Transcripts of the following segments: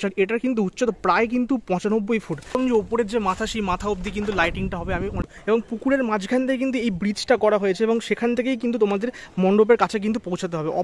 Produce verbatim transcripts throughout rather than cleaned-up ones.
লাগছে। এটার কিন্তু উচ্চতা প্রায় কিন্তু পঁচানব্বই ফুট এবং যে ওপরের যে মাথা সেই মাথা অবধি কিন্তু লাইটিংটা হবে আমি এবং পুকুরের মাঝখান থেকে কিন্তু এই ব্রিজটা করা হয়েছে এবং সেখান থেকেই কিন্তু তোমাদের মণ্ডপের কাছে কিন্তু পৌঁছাতে হবে।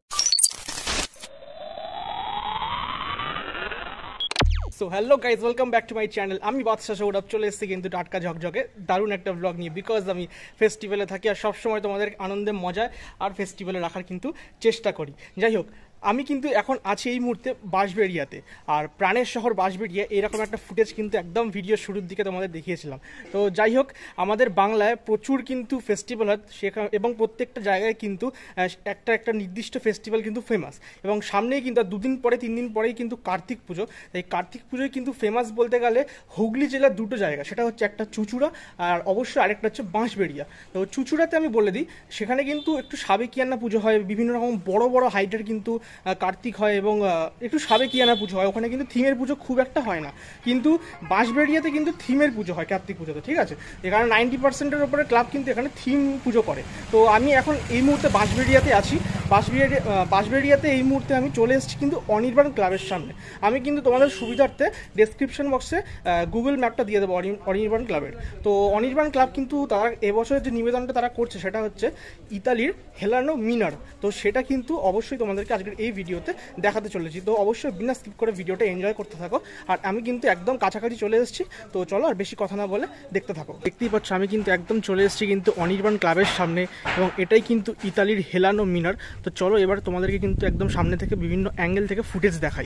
So hello guys, welcome back to my channel. আমি বাদশা সৌরভ চলে এসেছি কিন্তু টাটকা ঝকঝকে দারুণ একটা ব্লগ নিয়ে, বিকজ আমি ফেস্টিভ্যালে থাকি আর সবসময় তোমাদের আনন্দে মজায় আর ফেস্টিভ্যালে রাখার কিন্তু চেষ্টা করি। যাই হোক, আমি কিন্তু এখন আছি এই মুহূর্তে বাঁশবেড়িয়াতে, আর প্রাণের শহর বাঁশবেড়িয়া এরকম একটা ফুটেজ কিন্তু একদম ভিডিও শুরুর দিকে তোমাদের দেখিয়েছিলাম। তো যাই হোক, আমাদের বাংলায় প্রচুর কিন্তু ফেস্টিভ্যাল হয় সেখানে এবং প্রত্যেকটা জায়গায় কিন্তু একটা একটা নির্দিষ্ট ফেস্টিভ্যাল কিন্তু ফেমাস এবং সামনেই কিন্তু দুদিন পরে তিন দিন পরেই কিন্তু কার্তিক পুজো। এই কার্তিক পুজোয় কিন্তু ফেমাস বলতে গেলে হুগলি জেলার দুটো জায়গা, সেটা হচ্ছে একটা চুঁচুড়া আর অবশ্যই আরেকটা হচ্ছে বাঁশবেড়িয়া। তো চুঁচুড়াতে আমি বলে দিই, সেখানে কিন্তু একটু সাবেকিয়ানা পুজো হয়, বিভিন্ন রকম বড় বড় হাইটের কিন্তু কার্তিক হয় এবং একটু সাবেকিয়ানা পুজো হয়। ওখানে কিন্তু থিমের পুজো খুব একটা হয় না, কিন্তু বাঁশবেড়িয়াতে কিন্তু থিমের পুজো হয় কার্তিক পুজোতে, ঠিক আছে। এখানে নাইনটি পার্সেন্টের ওপরে ক্লাব কিন্তু এখানে থিম পুজো করে। তো আমি এখন এই মুহূর্তে বাঁশবেড়িয়াতে আছি। বাঁশবেড়িয়া বাঁশবেড়িয়াতে এই মুহূর্তে আমি চলে এসেছি কিন্তু অনির্বাণ ক্লাবের সামনে। আমি কিন্তু তোমাদের সুবিধার্থে ডেসক্রিপশন বক্সে গুগল ম্যাপটা দিয়ে দেবো অনির্বাণ ক্লাবের। তো অনির্বাণ ক্লাব কিন্তু তারা এবছরের যে নিবেদনটা তারা করছে সেটা হচ্ছে ইতালির হেলানো মিনার। তো সেটা কিন্তু অবশ্যই তোমাদেরকে আজকের এই ভিডিওতে দেখাতে চলেছি। তো অবশ্যই বিনা স্কিপ করে ভিডিওটা এনজয় করতে থাকো। আর আমি কিন্তু একদম কাছাকাছি চলে এসেছি, তো চলো আর বেশি কথা না বলে দেখতে থাকো। দেখতেই পাচ্ছ আমি কিন্তু একদম চলে এসেছি কিন্তু অনির্বাণ ক্লাবের সামনে এবং এটাই কিন্তু ইতালির হেলানো মিনার। তো চলো এবার তোমাদেরকে কিন্তু একদম সামনে থেকে বিভিন্ন অ্যাঙ্গেল থেকে ফুটেজ দেখাই।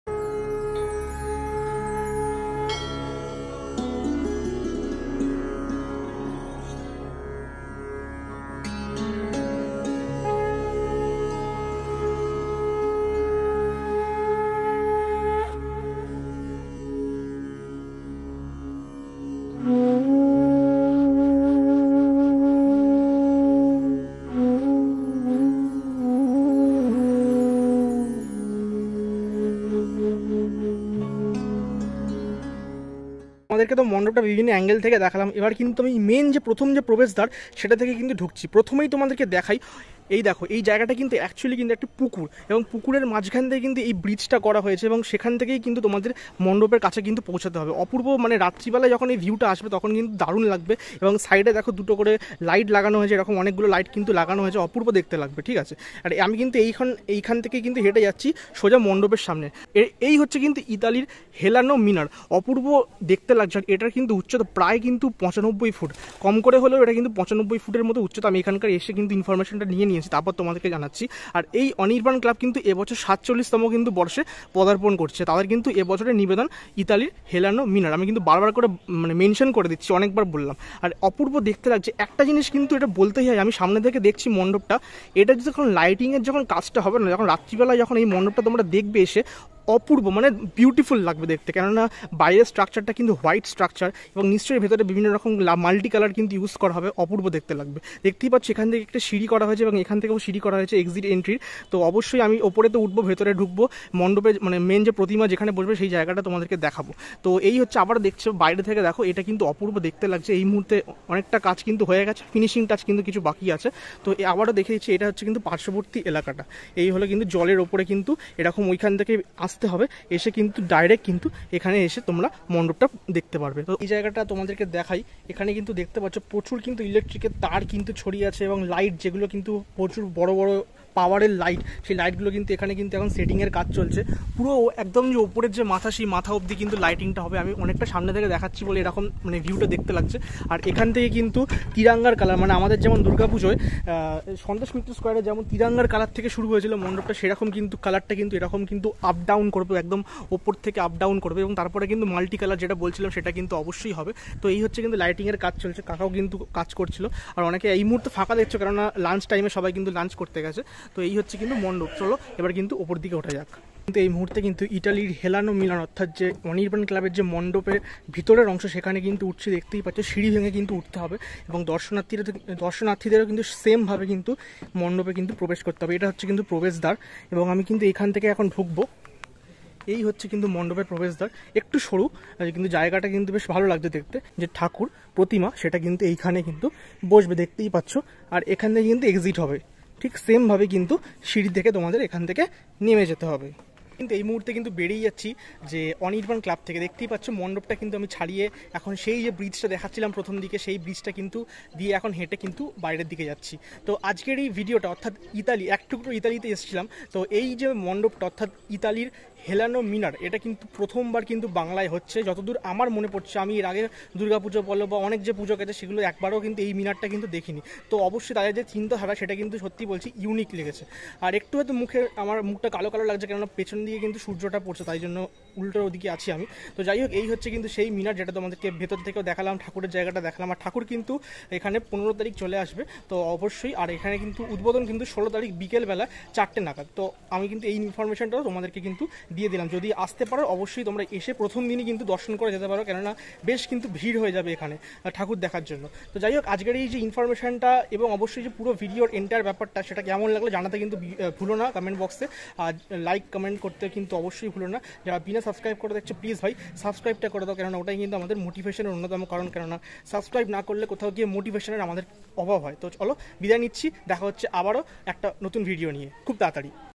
আমাদেরকে তো মণ্ডপটা বিভিন্ন অ্যাঙ্গেল থেকে দেখালাম, এবার কিন্তু আমি মেন যে প্রথম যে প্রবেশদ্বার সেটা থেকে কিন্তু ঢুকছি। প্রথমেই তোমাদেরকে দেখাই, এই দেখো এই জায়গাটা কিন্তু অ্যাকচুয়ালি কিন্তু একটা পুকুর এবং পুকুরের মাঝখান থেকে কিন্তু এই ব্রিজটা করা হয়েছে এবং সেখান থেকেই কিন্তু তোমাদের মণ্ডপের কাছে কিন্তু পৌঁছাতে হবে। অপূর্ব, মানে রাত্রিবেলায় যখন এই ভিউটা আসবে তখন কিন্তু দারুণ লাগবে এবং সাইডে দেখো দুটো করে লাইট লাগানো হয়েছে, এরকম অনেকগুলো লাইট কিন্তু লাগানো হয়েছে, অপূর্ব দেখতে লাগবে, ঠিক আছে। আর আমি কিন্তু এইখান এইখান থেকে কিন্তু হেঁটে যাচ্ছি সোজা মণ্ডপের সামনে। এই হচ্ছে কিন্তু ইতালির হেলানো মিনার, অপূর্ব দেখতে লাগছে। এটার কিন্তু উচ্চতা প্রায় কিন্তু পঁচানব্বই ফুট, কম করে হলেও এটা কিন্তু পঁচানব্বই ফুটের মতো উচ্চতা। আমি এখানকার এসে কিন্তু ইনফরমেশনটা নিয়ে নিয়েছি, তারপর তোমাদেরকে জানাচ্ছি। আর এই অনির্বাণ ক্লাব কিন্তু এবছর সাতচল্লিশতম কিন্তু বর্ষে পদার্পণ করছে। তাদের কিন্তু এবছরের নিবেদন ইতালির হেলানো মিনার। আমি কিন্তু বারবার করে মানে মেনশন করে দিচ্ছি, অনেকবার বললাম। আর অপূর্ব দেখতে লাগছে। একটা জিনিস কিন্তু এটা বলতেই হয়, আমি সামনে থেকে দেখছি মণ্ডপটা, এটা যখন লাইটিংয়ের যখন কাজটা হবে না, যখন রাত্রিবেলায় যখন এই মণ্ডপটা তোমরা দেখবে এসে, অপূর্ব মানে বিউটিফুল লাগবে দেখতে। কেননা বাইরের স্ট্রাকচারটা কিন্তু হোয়াইট স্ট্রাকচার এবং নিশ্চয়ই ভেতরে বিভিন্ন রকম মাল্টি কালার কিন্তু ইউজ করা হবে, অপূর্ব দেখতে লাগবে। দেখতেই পাচ্ছি এখান থেকে একটা সিঁড়ি করা হয়েছে এবং এখান থেকেও সিঁড়ি করা হয়েছে এক্সিট এন্ট্রির। তো অবশ্যই আমি ওপরে তো উঠবো, ভেতরে ঢুকবো, মণ্ডপে মানে মেন যে প্রতিমা যেখানে বসবে সেই জায়গাটা তোমাদেরকে দেখাবো। তো এই হচ্ছে, আবার দেখছো বাইরে থেকে দেখো, এটা কিন্তু অপূর্ব দেখতে লাগছে। এই মুহূর্তে অনেকটা কাজ কিন্তু হয়ে গেছে, ফিনিশিং টাচ কিন্তু কিছু বাকি আছে। তো আবারও দেখে দিচ্ছি, এটা হচ্ছে কিন্তু পার্শ্ববর্তী এলাকাটা। এই হলো কিন্তু জলের ওপরে কিন্তু এরকম ওইখান থেকে আসতে হবে, এসে কিন্তু ডাইরেক্ট কিন্তু এখানে এসে তোমরা মণ্ডপটা দেখতে পারবে। তো এই জায়গাটা তোমাদেরকে দেখাই, এখানে কিন্তু দেখতে পাচ্ছ প্রচুর কিন্তু ইলেকট্রিকের তার কিন্তু ছড়িয়ে আছে এবং লাইট, যেগুলো কিন্তু প্রচুর বড় বড় পাওয়ারের লাইট, সেই লাইটগুলো কিন্তু এখানে কিন্তু এখন সেটিংয়ের কাজ চলছে। পুরো একদম যে ওপরের যে মাথা সেই মাথা অবধি কিন্তু লাইটিংটা হবে। আমি অনেকটা সামনে থেকে দেখাচ্ছি বলে এরকম মানে ভিউটা দেখতে লাগছে। আর এখান থেকে কিন্তু তিরাঙ্গার কালার, মানে আমাদের যেমন দুর্গাপুজোয় সন্তোষ মিত্র স্কোয়ারে যেমন তিরাঙ্গার কালার থেকে শুরু হয়েছিল মণ্ডপটা, সেরকম কিন্তু কালারটা কিন্তু এরকম কিন্তু আপ ডাউন করবে, একদম ওপর থেকে আপ ডাউন করবে এবং তারপরে কিন্তু মাল্টি কালার যেটা বলছিলাম সেটা কিন্তু অবশ্যই হবে। তো এই হচ্ছে কিন্তু লাইটিংয়ের কাজ চলছে, কাকাও কিন্তু কাজ করছিল। আর অনেকে এই মুহূর্তে ফাঁকা দেখছো, কেননা লাঞ্চ টাইমে সবাই কিন্তু লাঞ্চ করতে গেছে। তো এই হচ্ছে কিন্তু মণ্ডপ। চলো এবার কিন্তু ওপর দিকে ওঠা যাক। কিন্তু এই মুহূর্তে কিন্তু ইটালির হেলানো মিলান, অর্থাৎ যে অনির্বাণ ক্লাবের যে মণ্ডপের ভিতরের অংশ সেখানে কিন্তু উঠছে, দেখতেই পাচ্ছ সিঁড়ি ভেঙে কিন্তু উঠতে হবে এবং দর্শনার্থীরা দর্শনার্থীদেরও কিন্তু সেমভাবে কিন্তু মণ্ডপে কিন্তু প্রবেশ করতে হবে। এটা হচ্ছে কিন্তু প্রবেশদ্বার এবং আমি কিন্তু এখান থেকে এখন ঢুকবো। এই হচ্ছে কিন্তু মণ্ডপের প্রবেশদ্বার, একটু সরু কিন্তু জায়গাটা কিন্তু বেশ ভালো লাগছে দেখতে। যে ঠাকুর প্রতিমা সেটা কিন্তু এইখানে কিন্তু বসবে, দেখতেই পাচ্ছ। আর এখান থেকে কিন্তু এক্সিট হবে, ঠিক সেমভাবে কিন্তু সিঁড়ি থেকে তোমাদের এখান থেকে নেমে যেতে হবে। কিন্তু এই মুহূর্তে কিন্তু বেরিয়ে যাচ্ছি যে অনির্বাণ ক্লাব থেকে। দেখতেই পাচ্ছ মণ্ডপটা কিন্তু আমি ছাড়িয়ে এখন সেই যে ব্রিজটা দেখাচ্ছিলাম প্রথম দিকে, সেই ব্রিজটা কিন্তু দিয়ে এখন হেঁটে কিন্তু বাইরের দিকে যাচ্ছি। তো আজকের এই ভিডিওটা অর্থাৎ ইতালি, এক টুকরো ইতালিতে এসেছিলাম। তো এই যে মণ্ডপটা অর্থাৎ ইতালির হেলানো মিনার, এটা কিন্তু প্রথমবার কিন্তু বাংলায় হচ্ছে যতদূর আমার মনে পড়ছে। আমি এর আগে দুর্গাপুজো বলো বা অনেক যে পুজো গেছে সেগুলো একবারও কিন্তু এই মিনারটা কিন্তু দেখিনি। তো অবশ্যই তাদের যে চিন্তাধারা সেটা কিন্তু সত্যি বলছি ইউনিক লেগেছে। আর একটু হয়তো মুখে আমার মুখটা কালো কালো লাগছে, কেননা পেছন দিকে কিন্তু সূর্যটা পড়ছে, তাই জন্য উল্টোর ওদিকে আছি আমি। তো যাই হোক, এই হচ্ছে কিন্তু সেই মিনার যেটা তোমাদেরকে ভেতর থেকেও দেখালাম, ঠাকুরের জায়গাটা দেখালাম। আর ঠাকুর কিন্তু এখানে পনেরো তারিখ চলে আসবে, তো অবশ্যই। আর এখানে কিন্তু উদ্বোধন কিন্তু ষোলো তারিখ বিকেলবেলা চারটে নাগাদ। তো আমি কিন্তু এই ইনফরমেশনটাও তোমাদেরকে কিন্তু দিয়ে দিলাম। যদি আসতে পারো অবশ্যই তোমরা এসে প্রথম দিনই কিন্তু দর্শন করে যেতে পারো, কেননা বেশ কিন্তু ভিড় হয়ে যাবে এখানে ঠাকুর দেখার জন্য। তো যাই হোক, আজকের এই যে ইনফরমেশনটা এবং অবশ্যই যে পুরো ভিডিওর এন্টার ব্যাপারটা সেটা কেমন লাগলো জানাতে কিন্তু ভুলো না কমেন্ট বক্সে। আর লাইক কমেন্ট করতে কিন্তু অবশ্যই ভুলো না। যারা বিনা সাবস্ক্রাইব করে দেখছো প্লিজ ভাই সাবস্ক্রাইবটা করে দাও, কেননা ওটাই কিন্তু আমাদের মোটিভেশনের অন্যতম কারণ। কেননা সাবস্ক্রাইব না করলে কোথাও গিয়ে মোটিভেশনের আমাদের অভাব হয়। তো চলো বিদায় নিচ্ছি, দেখা হচ্ছে আবারও একটা নতুন ভিডিও নিয়ে খুব তাড়াতাড়ি।